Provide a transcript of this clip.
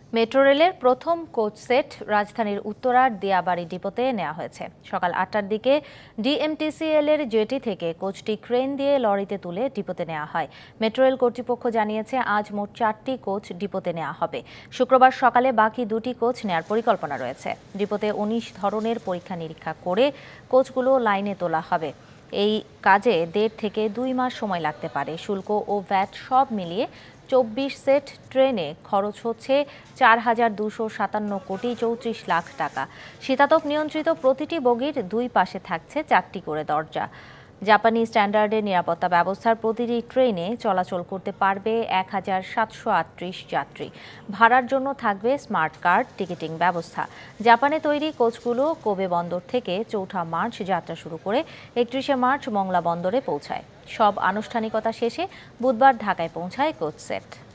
Metro রেলের প্রথম coach set রাজধানীর উত্তরার দিয়াবাড়ি ডিপোতে নেওয়া হয়েছে। সকাল ৮টার দিকে ডিএমটিসিএল এর জেটি থেকে কোচটি ক্রেন দিয়ে লরিতে তুলে ডিপোতে নেওয়া হয়। মেট্রো রেল কর্তৃপক্ষ জানিয়েছে আজ মোট ৪টি কোচ ডিপোতে নেওয়া হবে। শুক্রবার সকালে বাকি ২টি কোচ নেওয়ার পরিকল্পনা রয়েছে। ডিপোতে ১৯ ধরনের পরীক্ষা নিরীক্ষা করে কোচগুলো লাইনে তোলা হবে। এই কাজে ১.৫ থেকে ২ মাস সময় লাগতে পারে। শুল্ক ও ভ্যাট সব মিলিয়ে ২৪ সেট ট্রেনে খরচ হচ্ছে ৪,২৫৭ কোটি ৩৪ লাখ টাকা। শীতাতপ নিয়ন্ত্রিত প্রতিটি বগির দুই পাশে থাকছে ৪টি করে দরজা। জাপানি স্ট্যান্ডার্ডের নিরাপত্তা ব্যবস্থার প্রতিটি ট্রেনে চলাচল করতে পারবে ১,৭৩৮ যাত্রী। ভাড়ার জন্য থাকবে স্মার্ট কার্ড টিকিটিং ব্যবস্থা। জাপানে তৈরি কোচগুলো কোবে বন্দর থেকে ৪ঠা মার্চ যাত্রা শুরু করে ৩১শে মার্চ মংলা বন্দরে পৌঁছায়। সব আনুষ্ঠানিকতা শেষে বুধবার ঢাকায় পৌঁছায় কোচ সেট।